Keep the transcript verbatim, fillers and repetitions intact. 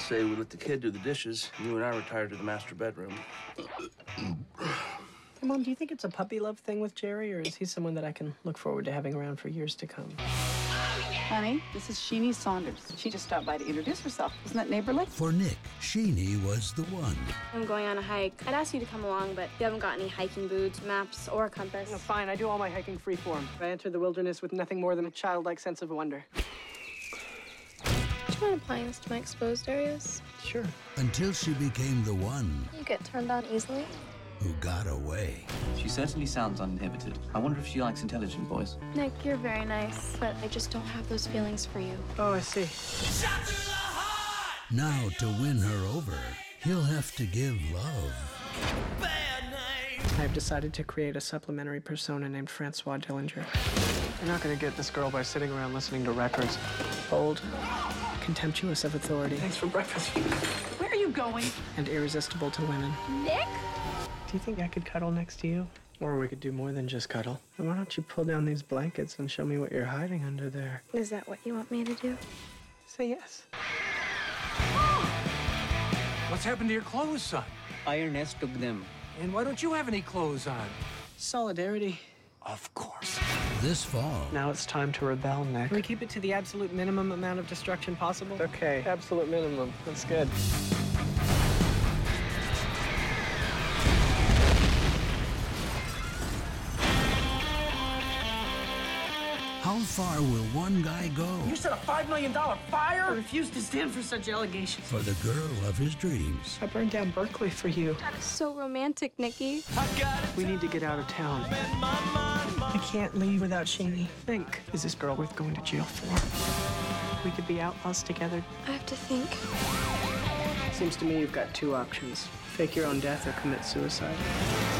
say we let the kid do the dishes, and you and I retire to the master bedroom. Hey, Mom, do you think it's a puppy love thing with Jerry, or is he someone that I can look forward to having around for years to come? Honey, this is Sheeni Saunders. She just stopped by to introduce herself. Isn't that neighborly? For Nick, Sheeni was the one. I'm going on a hike. I'd ask you to come along, but you haven't got any hiking boots, maps, or a compass. No, fine, I do all my hiking freeform. I enter the wilderness with nothing more than a childlike sense of wonder. Do you mind applying this to my exposed areas? Sure. Until she became the one You get turned on easily. who got away. She certainly sounds uninhibited. I wonder if she likes intelligent boys. Nick, you're very nice, but I just don't have those feelings for you. Oh, I see. Now, to win her over, he'll have to give love. I've decided to create a supplementary persona named Francois Dillinger. You're not going to get this girl by sitting around listening to records. Bold, contemptuous of authority. Thanks for breakfast. Where are you going? And irresistible to women. Nick? Do you think I could cuddle next to you? Or we could do more than just cuddle. And why don't you pull down these blankets and show me what you're hiding under there? Is that what you want me to do? Say yes. What's happened to your clothes, son? Iron S took them. And why don't you have any clothes on? Solidarity. Of course. This fall, Now it's time to rebel, Nick. Can we keep it to the absolute minimum amount of destruction possible? Okay, absolute minimum. That's good. how far will one guy go You set a five million dollar fire? I refuse to stand for such allegations. for the girl of his dreams? I burned down Berkeley for you. That is so romantic, Nicky. We need to get out of town. I can't leave without Sheeni. Think, is this girl worth going to jail for? We could be outlaws together. I have to think. Seems to me you've got two options. Fake your own death or commit suicide.